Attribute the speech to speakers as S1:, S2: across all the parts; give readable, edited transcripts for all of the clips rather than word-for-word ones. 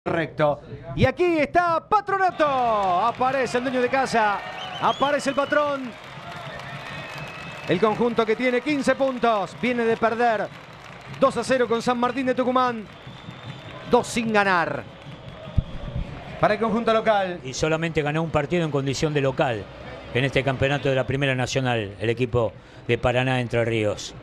S1: Correcto. Y aquí está Patronato. Aparece el dueño de casa. Aparece el patrón. El conjunto que tiene 15 puntos. Viene de perder 2-0 con San Martín de Tucumán. 2 sin ganar. Para el conjunto local.
S2: Y solamente ganó un partido en condición de local en este campeonato de la Primera Nacional, el equipo de Paraná Entre Ríos.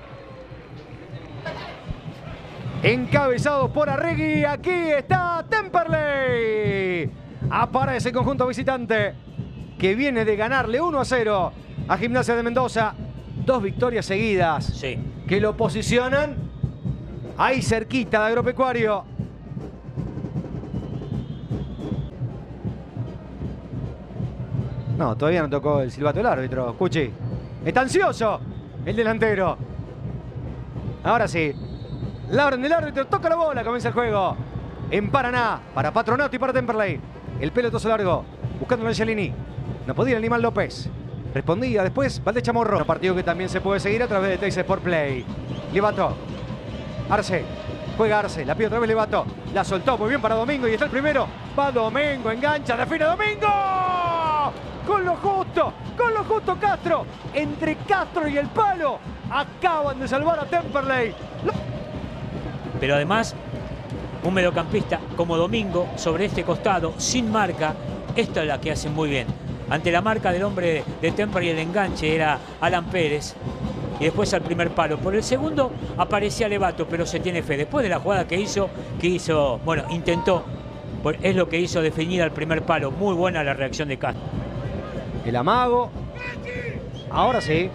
S1: Encabezados por Arregui, aquí está Temperley. Aparece el conjunto visitante que viene de ganarle 1-0 a Gimnasia de Mendoza. 2 victorias seguidas,
S2: Sí.
S1: que lo posicionan ahí cerquita de Agropecuario. No, todavía no tocó el silbato del árbitro. Cuchi, está ansioso el delantero. Ahora sí. La orden del árbitro, toca la bola, comienza el juego. En Paraná, para Patronato y para Temperley. El pelotazo largo, buscando a Angelini. No podía el Animal López. Respondía después Valdés Chamorro. Un partido que también se puede seguir a través de Teis Sport Play. Levato. Arce. Juega Arce. La pide otra vez Levato. La soltó muy bien para Domingo y está el primero. Va Domingo, engancha, define Domingo. Con lo justo Castro. Entre Castro y el palo. Acaban de salvar a Temperley.
S2: Pero además, un mediocampista como Domingo, sobre este costado, sin marca, esta es la que hace muy bien. Ante la marca del hombre de Temperley, el enganche era Alan Pérez. Y después al primer palo. Por el segundo aparecía Levato, pero se tiene fe. Después de la jugada que hizo, bueno, intentó, es lo que hizo definir al primer palo. Muy buena la reacción de Castro.
S1: El amago. Ahora sí.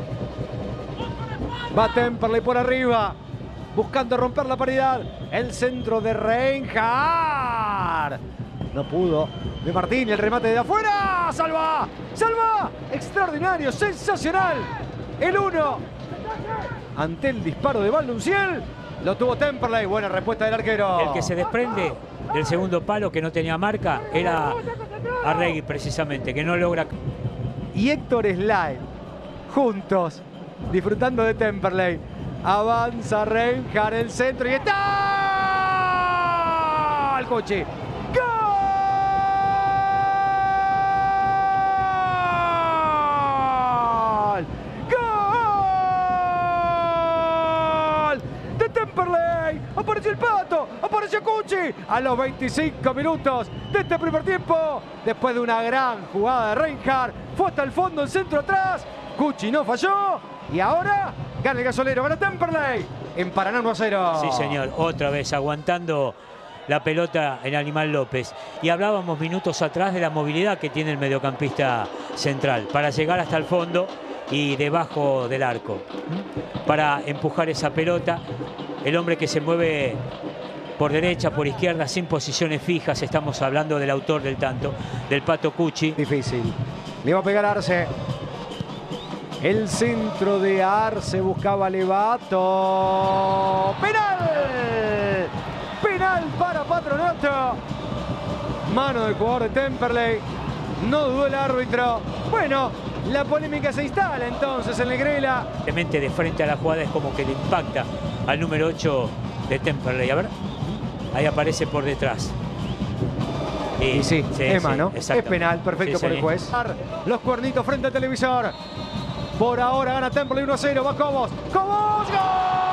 S1: Va Temperley por arriba. Buscando romper la paridad. El centro de Reinhardt. No pudo. De Martín, el remate de afuera. ¡Salva! ¡Salva! Extraordinario, sensacional. El 1. Ante el disparo de Valdunciel. Lo tuvo Temperley. Buena respuesta del arquero.
S2: El que se desprende del segundo palo, que no tenía marca, era Arregui precisamente, que no logra.
S1: Y Héctor Slade. Juntos. Disfrutando de Temperley. Avanza Reinhardt, el centro y está el coche. ¡Gol! ¡Gol! De Temperley. Apareció el Pato, apareció Cuchi a los 25 minutos de este primer tiempo. Después de una gran jugada de Reinhardt, fue hasta el fondo, el centro atrás. Cuchi no falló y ahora gana el gasolero, gana Temperley en Paraná 1-0.
S2: Sí, señor, otra vez aguantando la pelota en Animal López. Y hablábamos minutos atrás de la movilidad que tiene el mediocampista central para llegar hasta el fondo y debajo del arco, para empujar esa pelota. El hombre que se mueve por derecha, por izquierda, sin posiciones fijas. Estamos hablando del autor del tanto, del Pato Cuchi.
S1: Difícil. Le va a pegar Arce. El centro de Arce buscaba Levato. ¡Penal! ¡Penal para Patronato! Mano del jugador de Temperley. No dudó el árbitro. Bueno, la polémica se instala entonces en Negrela.
S2: De frente a la jugada es como que le impacta al número 8 de Temperley. A ver, ahí aparece por detrás.
S1: Y sí, es mano. Es penal, perfecto
S2: Sí,
S1: por el juez. Los cuernitos frente al televisor. Por ahora gana Temperley 1-0. Va Cobos. ¡Cobos! ¡Gol!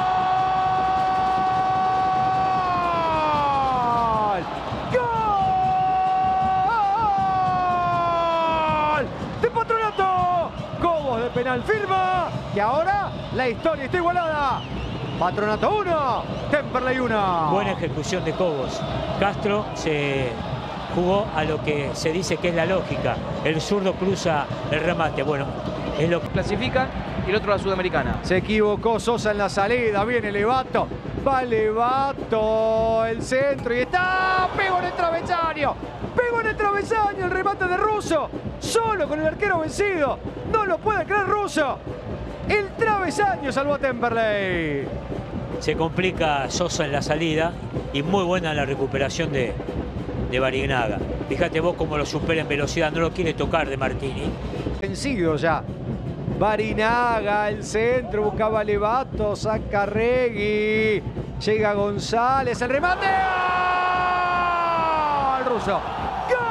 S1: ¡Gol! ¡De Patronato! Cobos de penal firma. Y ahora la historia está igualada. Patronato 1, Temperley 1.
S2: Buena ejecución de Cobos. Castro se jugó a lo que se dice que es la lógica. El zurdo cruza el remate. Bueno, es lo que
S3: clasifican y el otro la Sudamericana.
S1: Se equivocó Sosa en la salida. Viene Levato. Va Levato. El centro y está. Pegó en el travesaño. Pegó en el travesaño. El remate de Russo. Solo con el arquero vencido. No lo puede creer Russo. El travesaño salvó a Temperley.
S2: se complica Sosa en la salida y muy buena la recuperación de Barinaga. Fíjate vos cómo lo supera en velocidad, no lo quiere tocar de Martini.
S1: Vencido ya. Barinaga, el centro, buscaba Levato, saca Regui, llega González, el remate. Russo. ¡Gol!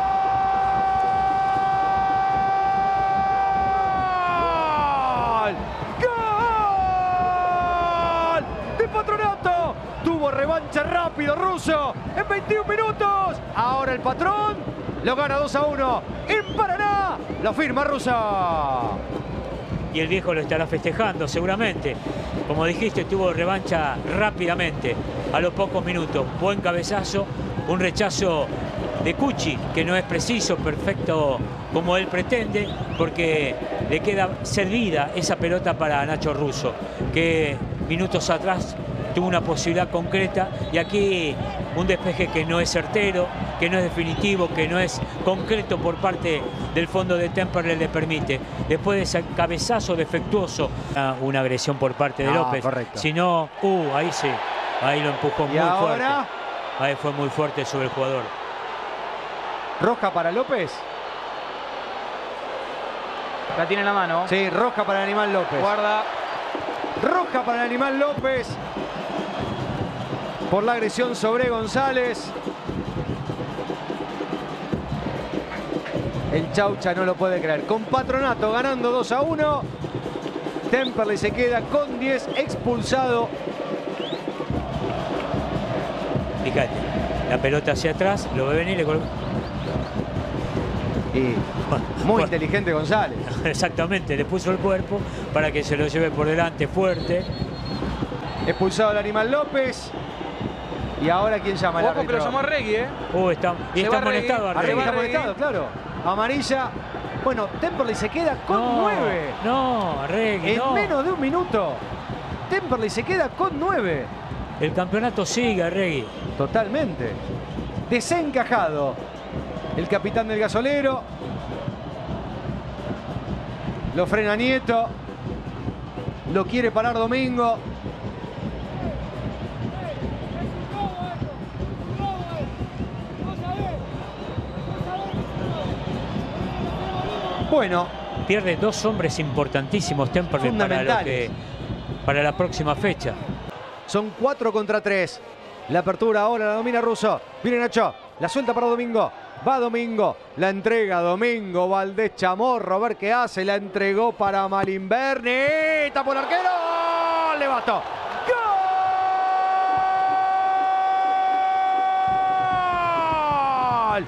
S1: ¡Gol! De Patronato. Tuvo revancha rápido Russo en 21 minutos. Ahora el patrón lo gana 2-1 en Paraná. Lo firma Russo.
S2: Y el viejo lo estará festejando seguramente. Como dijiste, tuvo revancha rápidamente, a los pocos minutos. Buen cabezazo, un rechazo de Cucci, que no es preciso, perfecto como él pretende, porque le queda servida esa pelota para Nacho Russo, que minutos atrás tuvo una posibilidad concreta, y aquí un despeje que no es certero, que no es definitivo, que no es concreto por parte del fondo de Temperley le permite. Después de ese cabezazo defectuoso, una agresión por parte de López.
S1: Correcto.
S2: Si no, ahí sí, ahí lo empujó muy fuerte. Ahí fue muy fuerte sobre el jugador.
S1: Roja para López.
S3: La tiene en la mano.
S1: Sí, roja para el animal López.
S3: Guarda.
S1: Roja para el animal López por la agresión sobre González. El Chaucha no lo puede creer. Con Patronato ganando 2-1. Temperley se queda con 10, expulsado.
S2: Fíjate, la pelota hacia atrás, lo ve venir y le coloca.
S1: Y muy inteligente González.
S2: Exactamente, le puso el cuerpo para que se lo lleve por delante fuerte.
S1: Expulsado el animal López. Y ahora ¿quién llama? El
S3: Ojo
S1: árbitro.
S3: que lo llamó Arregui, ¿eh?
S2: Está
S3: Se va
S2: amonestado
S3: Arregui.
S1: Arregui está
S3: Arregui.
S1: amonestado, claro. Amarilla. Bueno, Temperley se queda con 9.
S2: No, Arregui,
S1: En
S2: no.
S1: menos de un minuto. Temperley se queda con 9.
S2: El campeonato sigue, Arregui.
S1: Totalmente. Desencajado. El capitán del gasolero. Lo frena Nieto. Lo quiere parar Domingo. Bueno,
S2: Pierde dos hombres importantísimos Temperley
S1: fundamentales.
S2: para la próxima fecha.
S1: Son 4 contra 3. La apertura ahora la domina Russo. Viene Nacho. La suelta para Domingo. Va Domingo. La entrega Domingo. Valdés Chamorro. A ver qué hace. La entregó para Malimberni. Tapó el arquero. Le bastó. ¡Gol!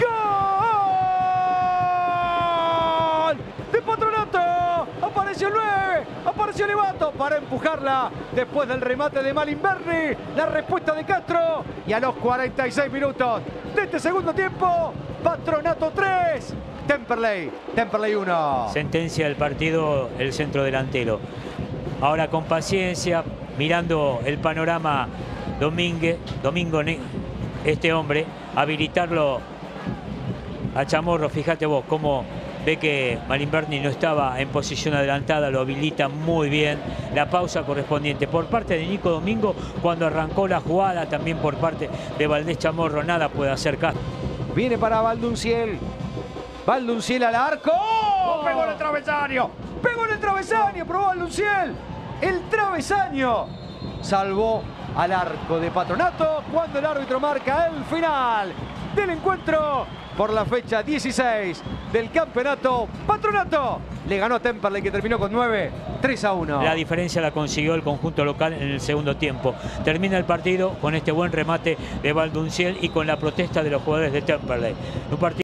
S1: ¡Gol! ¡De Patronato! Apareció el 9. Apareció Levato para empujarla después del remate de Malimberni. La respuesta de Castro. Y a los 46 minutos de este segundo tiempo, Patronato 3. Temperley 1.
S2: Sentencia del partido el centro delantero. Ahora con paciencia, mirando el panorama Domingo, este hombre, habilitarlo a Chamorro. Fíjate vos cómo ve que Malimberni no estaba en posición adelantada, lo habilita muy bien. La pausa correspondiente por parte de Nico Domingo cuando arrancó la jugada, también por parte de Valdés Chamorro. Nada puede hacer Castro.
S1: Viene para Valdunciel. Valdunciel al arco. ¡Oh! Pegó en el travesaño. Pegó en el travesaño. Probó Valdunciel. El travesaño salvó al arco de Patronato cuando el árbitro marca el final del encuentro por la fecha 16 del campeonato. Patronato le ganó a Temperley, que terminó con 9, 3-1.
S2: La diferencia la consiguió el conjunto local en el segundo tiempo. Termina el partido con este buen remate de Valdunciel y con la protesta de los jugadores de Temperley. Un partido